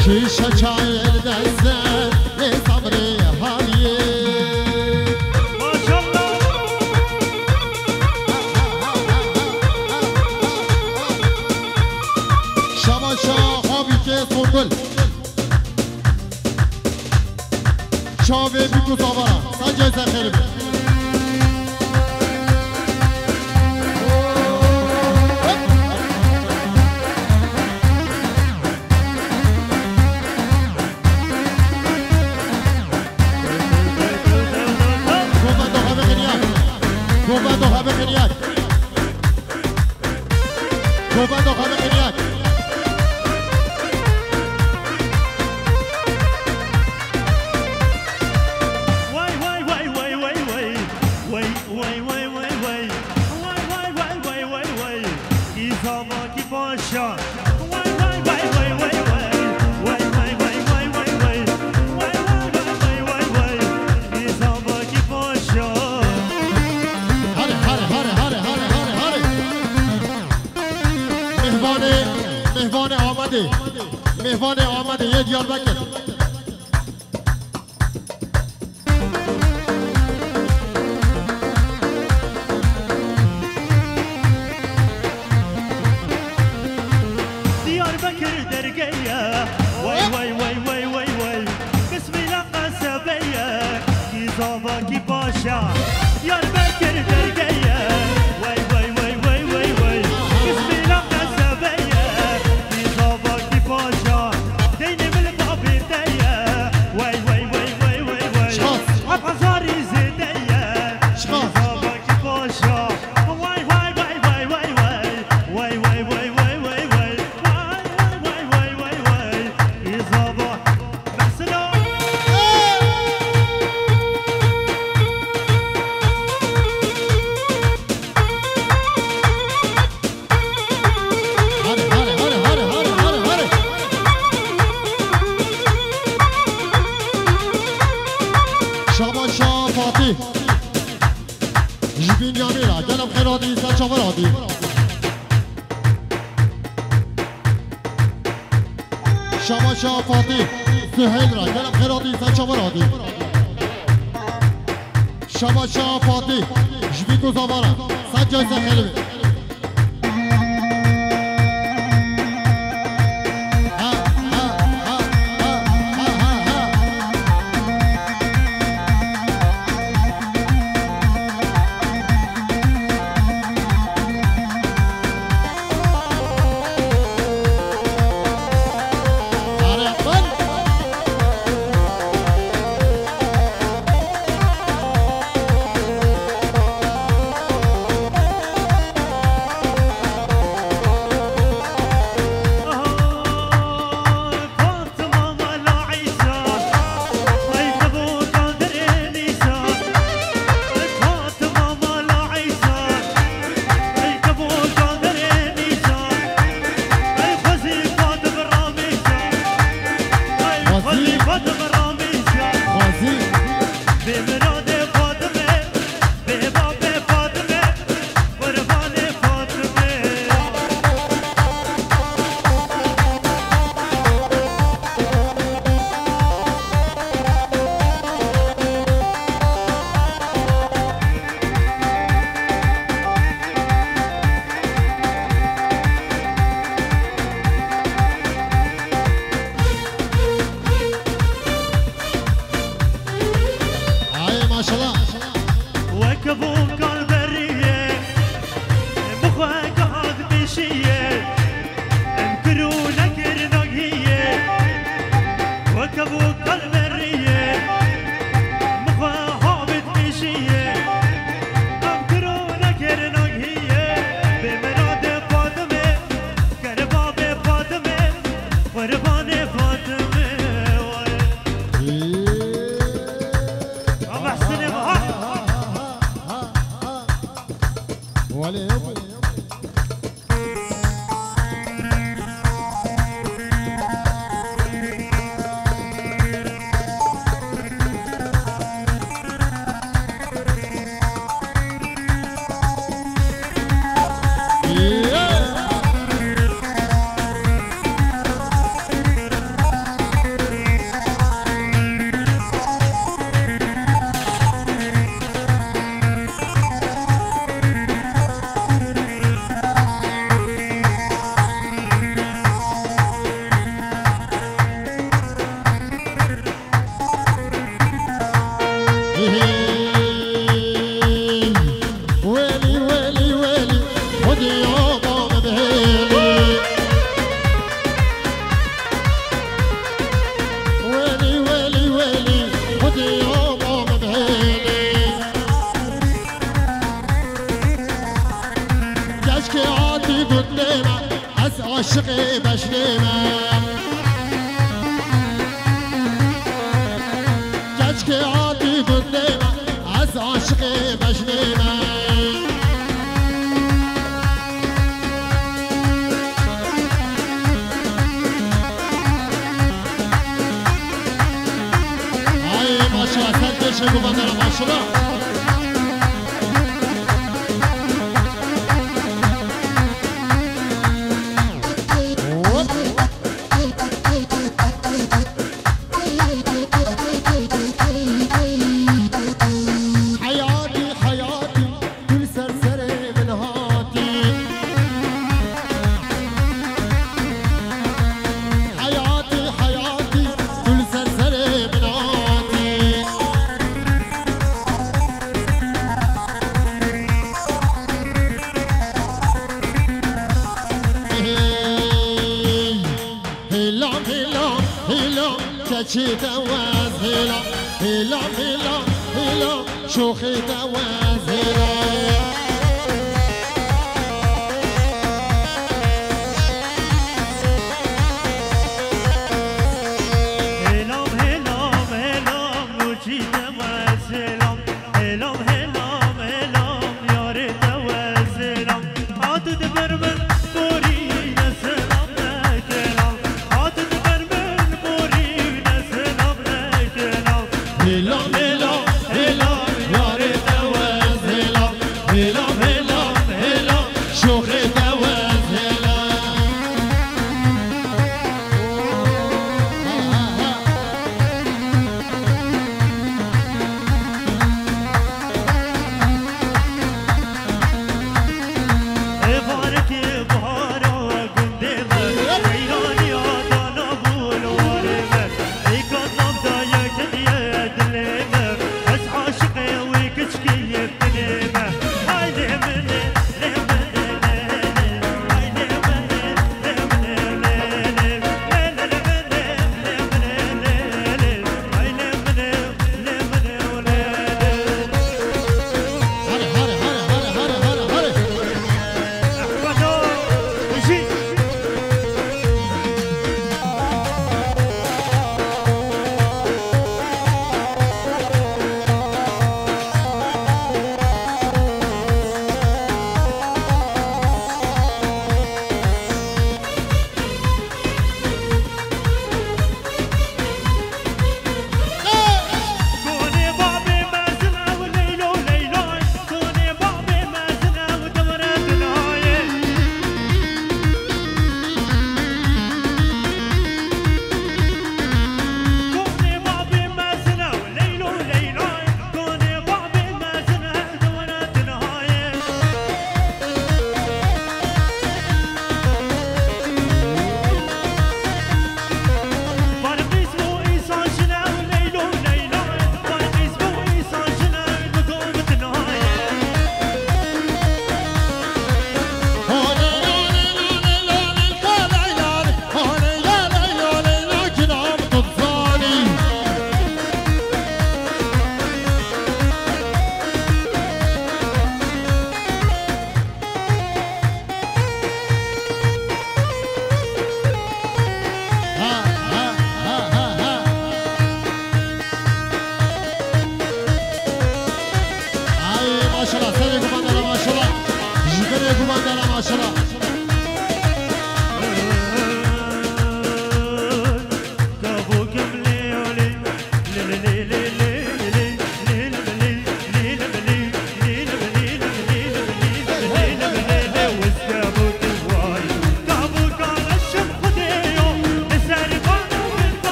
شیشه چای دسته ای صبری حالیه ماشالله شما خوابی که سنبل شاوه بیگو زاورا سنجای سخیلی بی گوبند و همه خیلیت گوبند و همه خیلیت وای وای وای وای وای وای وای وای وای وای وای وای وای وای وای وای ایزاما کی باشا وای وای وای وای وای وای وای وای وای وای وای وای وای وای وای وای ایزاما کی باشا مهمان آمده یه دیار بکر دیار بکر درگیه وای وای وای وای وای وای بسم الله قصبیه کی زاوا کی باشا دیار بکر درگیه وای وای وای وای وای وای بسم الله قصبیه کی زاوا کی باشا دین مل باب دیه وای وای وای وای وای وای افزاری زدیه کی زاوا کی باشا وای وای وای وای وای وای وای وای وای وای وای شما شاه فاتی جبین یامیرا گلم خیرادی سر چاورادی شما شاه فاتی سهیل را گلم خیرادی سر چاورادی شما شاه فاتی جبین گزاوارا سر جای سر خیلی بی عادي قدامه از عاشقی بشنیمه گچ که عادی قدامه از عاشقی بشنیمه ای ماشاءالله سر کشه گمان دارم ماشاءالله چی دواز هلا هلا هلا هلا شوخی دواز هلا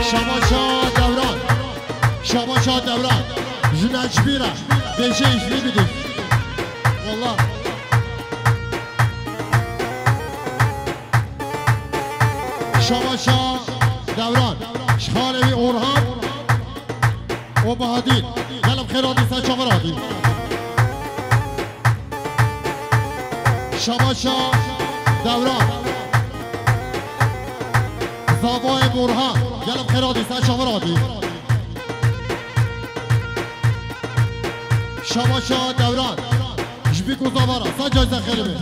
شما دوران شما دوران جنجبیره بیشه ایشلی بیدیم والله شما دوران شخانوی اورهان و بهادین گلم خیرادی سن چاقر آدین شما دوران زاوای برهان گلم خیرادی سن چاقر آدین شما دوران جبی کو زاوارا سن جایزه خیلی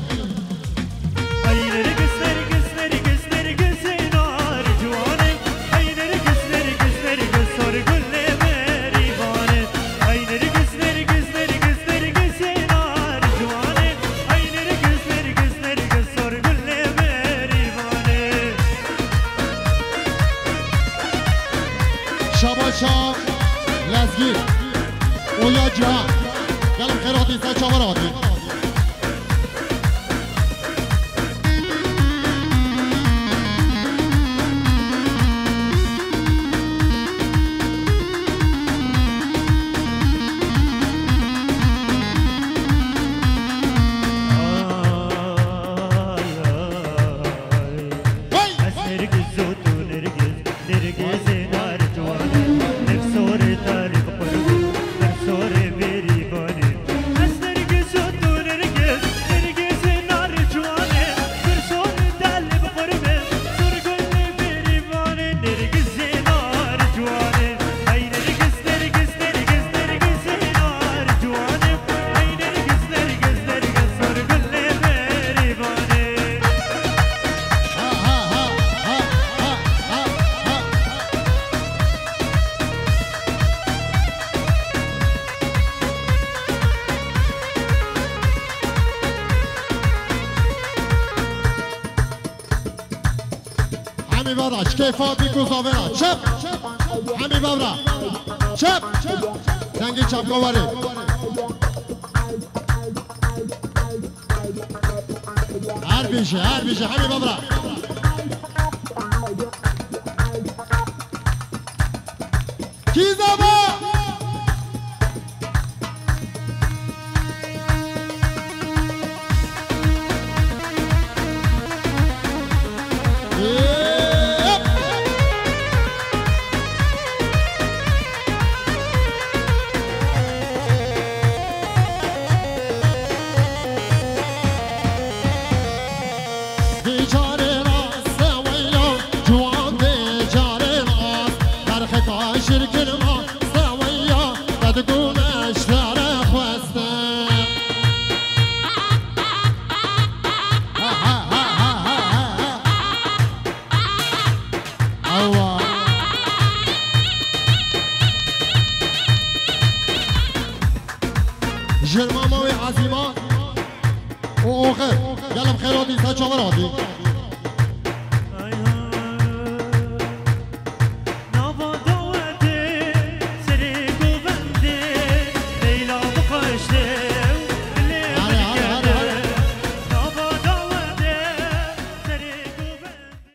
شما لزگیر اویا جهان گلم خیراتی سن چاور آدی همی بابرا کیفا بیکو زاوینا چپ همی بابرا چپ زنگی چپ گواری هر بیشه همی بابرا کی زاوا جرماموی عظیمان و آخر گلم خیرادی سا چاور آدی